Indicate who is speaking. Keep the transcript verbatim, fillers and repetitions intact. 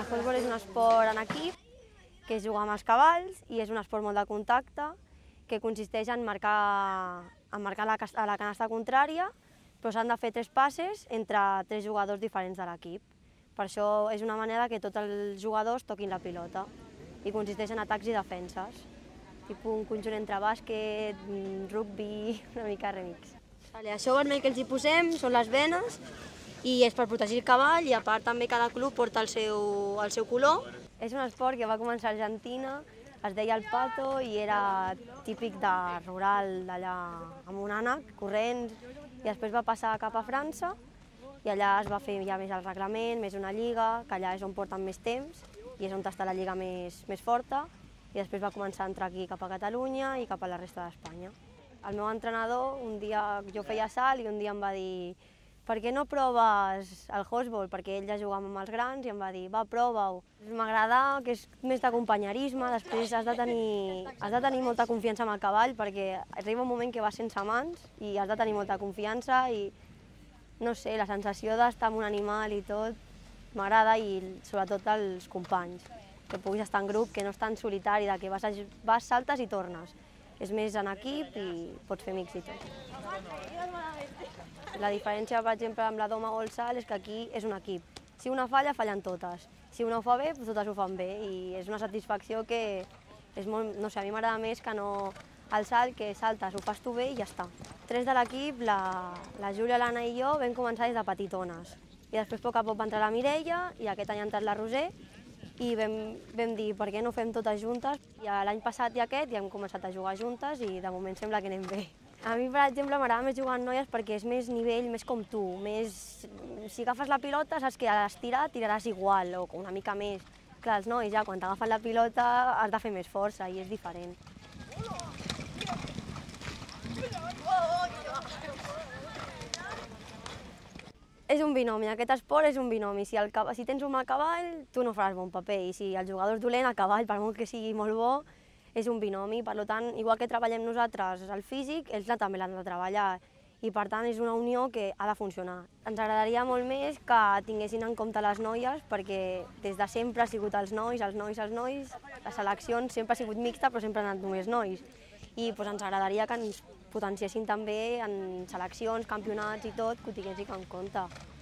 Speaker 1: El futbol és un esport en equip, que es juga amb els cavalls i és un esport molt de contacte, que consisteix en marcar, en marcar la, a la canasta contrària, però s'han de fer tres passes entre tres jugadors diferents de l'equip. Per això és una manera que tots els jugadors toquin la pilota i consisteix en atacs i defenses, tipus un conjunt entre bàsquet, rugby, una mica remix. Vale, això vermell que els hi posem són les venes i és per protegir el cavall i a part també cada club porta el seu, el seu color. És un esport que va començar a Argentina, es deia el pato i era típic de rural d'allà amb un ànec, corrents, i després va passar cap a França i allà es va fer ja més el reglament, més una lliga, que allà és on porten més temps i és on està la lliga més, més forta i després va començar a entrar aquí cap a Catalunya i cap a la resta d'Espanya. El meu entrenador, un dia jo feia salt i un dia em va dir per què no proves el horseball? Perquè ell ja jugava amb els grans i em va dir va, prova-ho. M'agrada que és més de companyerisme, després has de, tenir, has de tenir molta confiança amb el cavall perquè arriba un moment que vas sense mans i has de tenir molta confiança i no sé, la sensació d'estar amb un animal i tot m'agrada i sobretot els companys, que puguis estar en grup, que no és tan solitari, de que vas, a, vas saltes i tornes. És més en equip i pots fer amics i tot. La diferència, per exemple, amb la doma o el salt és que aquí és un equip. Si una falla, fallen totes. Si una ho fa bé, totes ho fan bé i és una satisfacció que és molt, no sé, a mi m'agrada més que no el salt, que saltes, ho fas tu bé i ja està. Tres de l'equip, la, la Júlia, l'Anna i jo, vam començar des de petitones. I després, a poc a poc, va entrar la Mireia i aquest any ha entrat la Roser i vam, vam dir per què no fem totes juntes. I l'any passat i aquest ja hem començat a jugar juntes i de moment sembla que anem bé. A mi, per exemple, m'agrada més jugar amb noies perquè és més nivell, més com tu, més... Si agafes la pilota saps que a l'estirar tiraràs igual o una mica més. Clar, els nois ja quan t'agafen la pilota has de fer més força i és diferent. És un binomi, aquest esport és un binomi. Si, el, si tens un mal cavall, tu no faràs bon paper i si el jugador és dolent, el cavall, per molt que sigui molt bo, és un binomi, per tant, igual que treballem nosaltres el físic, ells també l'han de treballar i per tant és una unió que ha de funcionar. Ens agradaria molt més que tinguessin en compte les noies perquè des de sempre ha sigut els nois, els nois, els nois, les seleccions sempre ha sigut mixta però sempre han anat només nois i doncs, ens agradaria que ens potenciessin també en seleccions, campionats i tot, que ho tinguessin en compte.